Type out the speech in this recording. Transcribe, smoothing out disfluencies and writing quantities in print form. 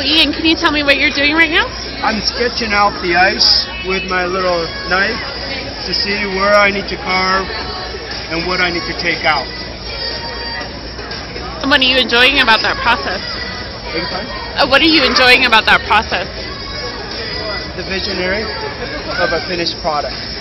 Ian, can you tell me what you're doing right now? I'm sketching out the ice with my little knife to see where I need to carve and what I need to take out. And what are you enjoying about that process? What are you enjoying about that process? The visionary of a finished product.